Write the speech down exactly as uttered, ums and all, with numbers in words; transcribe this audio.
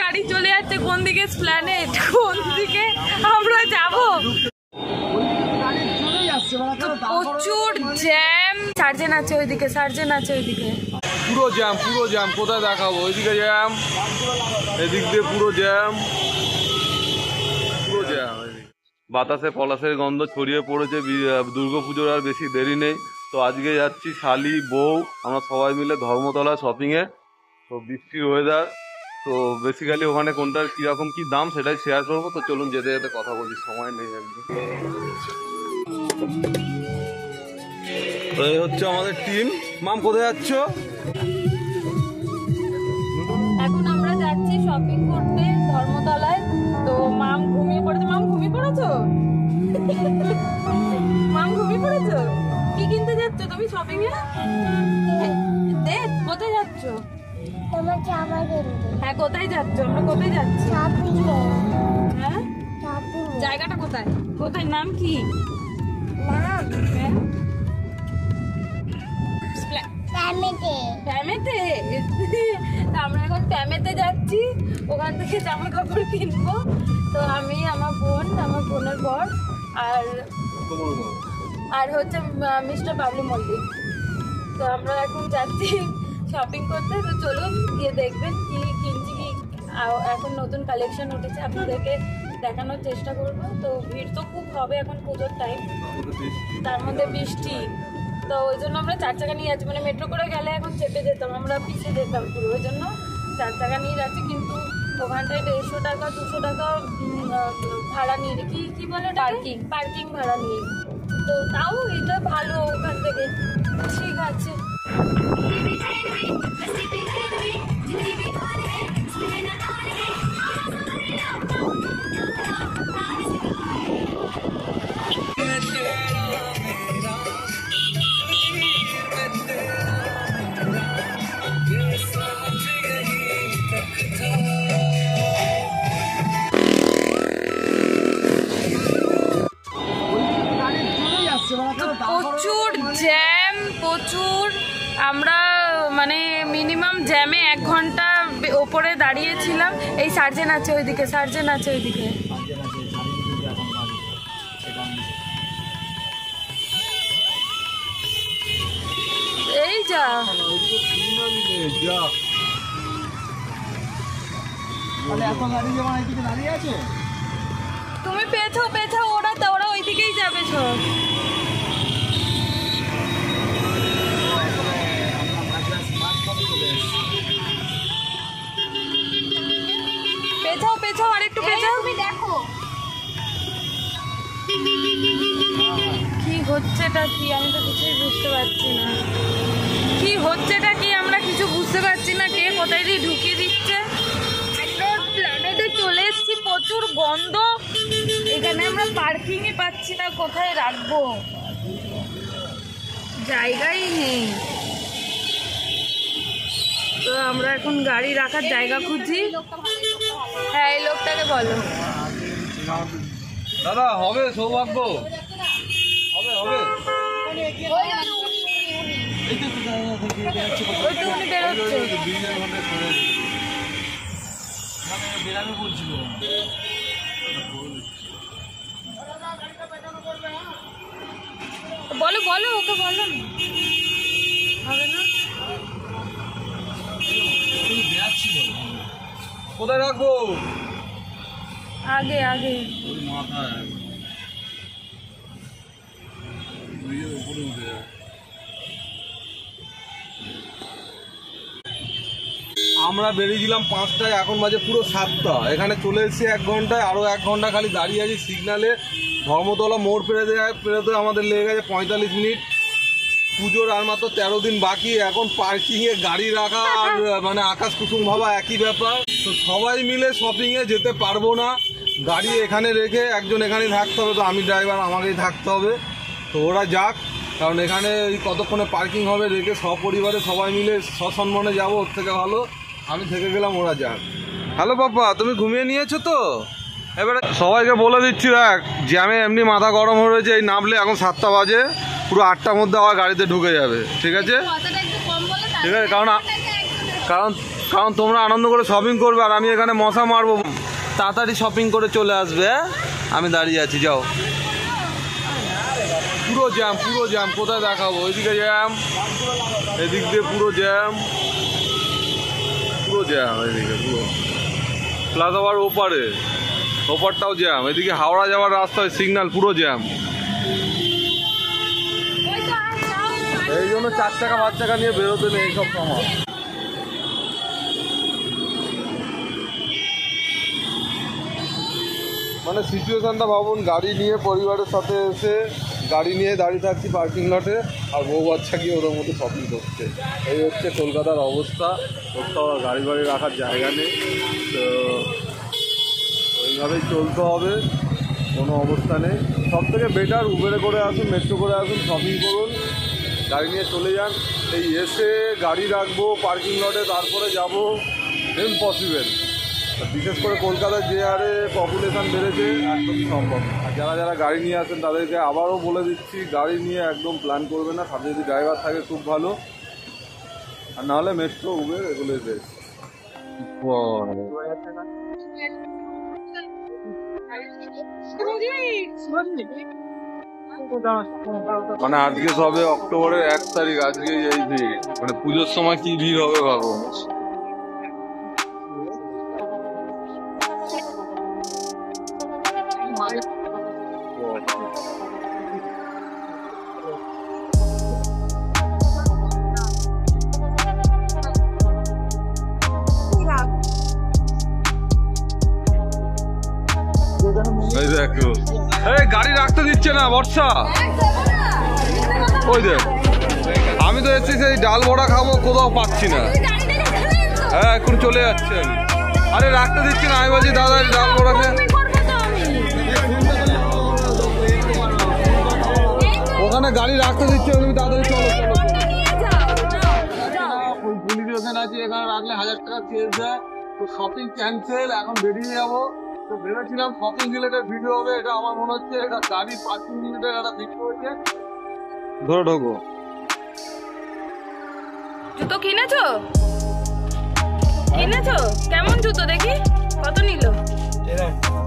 গাড়ি চলে যাচ্ছে কোন দিকে প্ল্যানেট, কোন দিকে আমরা যাব। প্রচুর জ্যাম, সার্জেন আছে ওইদিকে, সার্জেন আছে ওইদিকে, পুরো জ্যাম পুরো জ্যাম। কোথায় দেখাবো? ওইদিকে জ্যাম, এদিক দিয়ে পুরো জ্যাম, পুরো জ্যাম। বাতাসে পলাশের গন্ধ ছড়িয়ে পড়েছে। দুর্গাপুজোর আর বেশি দেরি নেই। তো আজকে যাচ্ছি শালি, বউ, আমরা সবাই মিলে ধর্মতলা শপিংয়ে। তো বৃষ্টির ওয়েদার, তো বেসিক্যালি ওখানে কোনটার কীরকম কী দাম সেটাই শেয়ার করবো। তো চলুন যেতে যেতে কথা বলছি, সময় নেই একদম। তো এই হচ্ছে আমাদের টিম। মাম কোথায় যাচ্ছ? এখন আমরা যাচ্ছি শপিং করতে ধর্মতলায়। তো মাম ঘুমিয়ে পড়েছে। মাম ঘুমিয়ে পড়েছো? মাম ঘুমিয়ে পড়েছো? কি কিনতে যাচ্ছ তুমি শপিং এ? দেখ কোথায় যাচ্ছ? তোমার জামা কিনতে। হ্যাঁ কোথায় যাচ্ছ? আমরা কোথায় যাচ্ছি? হ্যাঁ জায়গাটা কোথায়? কোথায়? নাম কি? নাম হ্যাঁ প্যামেতে। প্যামেতে? আমরা এখন প্যামেতে যাচ্ছি, ওখান থেকে জামা কাপড় কিনবো। তো আমি, আমার বোন, আমার বোনের বর আর আর হচ্ছে মিস্টার বাবলু মল্লিক। তো আমরা এখন যাচ্ছি শপিং করতে। তো চলুন গিয়ে দেখবেন কি কিনছি, কি এখন নতুন কালেকশন উঠেছে আপনাদেরকে দেখানোর চেষ্টা করবো। তো ভিড় তো খুব হবে এখন পুজোর টাইম, তার মধ্যে বৃষ্টি। তো ওই জন্য আমরা চার চাকা নিয়ে যাচ্ছি, মানে মেট্রো করে গেলে এখন চেপে যেতাম, আমরা পিছিয়ে যেতাম পুরো। ওই জন্য চার চাকা নিয়ে যাচ্ছি। কিন্তু ওখানটায় দেড়শো টাকা দুশো টাকা ভাড়া নিয়ে, কি কি বলে, পার্কিং পার্কিং ভাড়া নিয়ে। তো তাও এটা ভালো ওখান থেকে, ঠিক আছে। প্রচুর জ্যাম, প্রচুর। আমরা মানে মিনিমাম জ্যামে এক ঘন্টা ওপরে দাঁড়িয়েছিলাম। এই সার্জেন আছে ওইদিকে, সার্জেন আছে ওইদিকে। এই যা তুমি পেছো পেছো, ওরা তো ওরা ওইদিকেই যাবে সব। পেছাও পেছাও, আরেকটু পেছাও। তুমি দেখো কি হচ্ছেটা কি, আমি তো কিছুই বুঝতে পারছি না কি হচ্ছেটা কি, আমরা কিছু বুঝতে পারছি না। কে কোথায় দিয়ে ঢুকিয়ে দিচ্ছে। প্ল্যানেটে চলে এসেছি, প্রচুর গন্ধ। এখানে আমরা পার্কিং এ পাচ্ছি না, কোথায় রাখবো, জায়গাই নেই। তো আমরা এখন গাড়ি রাখার জায়গা খুঁজি। হ্যাঁ এই লোকটাকে বলো। দাদা হবে সৌভাগ্য, হবে হবে। উনি বেরোচ্ছে। বলো বলো, ওকে বলো। হবে না, কোথায় রাখবো? আগে আগে আমরা বেরিয়েছিলাম পাঁচটায়, এখন বাজে পুরো সাতটা। এখানে চলে এসেছি এক ঘন্টায়, আরও এক ঘন্টা খালি দাঁড়িয়ে আছি সিগনালে। ধর্মতলা মোড় পেরোতে পেরোতে আমাদের লেগে গেছে পঁয়তাল্লিশ মিনিট। পুজোর আর মাত্র তেরো দিন বাকি। এখন পার্কিংয়ে গাড়ি রাখা আর মানে আকাশ কুসুম ভাবা একই ব্যাপার। তো সবাই মিলে শপিংয়ে যেতে পারবো না, গাড়ি এখানে রেখে একজন এখানেই থাকতে হবে। তো আমি ড্রাইভার, আমাকেই থাকতে হবে। তো ওরা যাক, কারণ এখানে এই কতক্ষণে পার্কিং হবে, রেখে সপরিবারে সবাই মিলে সসম্মানে যাবো, ওর থেকে ভালো আমি থেকে গেলাম, ওরা যাক। হ্যালো পাপা, তুমি ঘুমিয়ে নিয়েছো তো? এবারে সবাইকে বলে দিচ্ছি, দেখ জ্যামে এমনি মাথা গরম হয়ে রয়েছে। এই নামলে এখন সাতটা বাজে, পুরো আটটার মধ্যে আবার গাড়িতে ঢুকে যাবে, ঠিক আছে? ঠিক আছে, কারণ কারণ কারণ তোমরা আনন্দ করে শপিং করবে আর আমি এখানে মশা মারবো। তাড়াতাড়ি শপিং করে চলে আসবে। হ্যাঁ, আমি দাঁড়িয়ে আছি, যাও। পুরো জ্যাম, পুরো জ্যাম। কোথায় দেখাবো? ওইদিকে জ্যাম, এদিক দিয়ে পুরো জ্যাম, পুরো জ্যাম এদিকে পুরো। প্লাস আবার ওপারে, ওপারটাও জ্যাম। এদিকে হাওড়া যাওয়ার রাস্তায় সিগন্যাল, পুরো জ্যাম। এই জন্য চার চাকা পাঁচ চাকা নিয়ে বেরোতে নেই এইসব সময়। মানে সিচুয়েশনটা ভাবুন, গাড়ি নিয়ে পরিবারের সাথে এসে গাড়ি নিয়ে দাঁড়িয়ে থাকছি পার্কিং লটে, আর বউ বাচ্চা গিয়ে ওদের মধ্যে শপিং করছে। এই হচ্ছে কলকাতার অবস্থা। কোথাও গাড়ি বাড়ি রাখার জায়গা নেই, তো ওইভাবেই চলতে হবে, কোনো অবস্থা নেই। সব থেকে বেটার উবেরে করে আসুন, মেট্রো করে আসুন, শপিং করুন, গাড়ি নিয়ে চলে যান। এই এসে গাড়ি রাখবো পার্কিং লটে তারপরে যাবো, ইম্পসিবল। বিশেষ করে কলকাতার যে হারে পপুলেশন বেড়েছে একদমই সম্ভব। আর যারা যারা গাড়ি নিয়ে আসেন তাদেরকে আবারও বলে দিচ্ছি, গাড়ি নিয়ে একদম প্ল্যান করবে না। সাথে যদি ড্রাইভার থাকে খুব ভালো, আর নাহলে মেট্রো উবের এগুলোই বেস্ট। মানে আজকে সবে অক্টোবরের এক তারিখ, আজকে এই ভিড়, মানে পুজোর সময় কি ভিড় হবে ভাবো। এই দেখো, এই গাড়ি রাখতে দিচ্ছে না বর্ষা। ওই দেখ, আমি তো এসেছি সেই ডাল বড়া খাবো, কোথাও পাচ্ছি না। হ্যাঁ, এখন চলে যাচ্ছেন। আরে রাখতে দিচ্ছে না, আমি বলছি দাদা ডাল বড়াকে। ওখানে গাড়ি রাখতে দিচ্ছে, তুমি তাড়াতাড়ি চলো চলো। পুলিশ ওখানে আছে, এখানে রাখলে হাজার টাকা কেস দেয়। তো শপিং ক্যান্সেল, এখন বেরিয়ে যাবো। তো ভেবেছিলাম শপিং রিলেটেড ভিডিও হবে, এটা আমার মনে হচ্ছে এটা গাড়ি পার্কিং রিলেটেড একটা ভিডিও হয়েছে। ধরো ঢোকো। জুতো কিনেছো? কিনেছো? কেমন জুতো দেখি? কত নিল?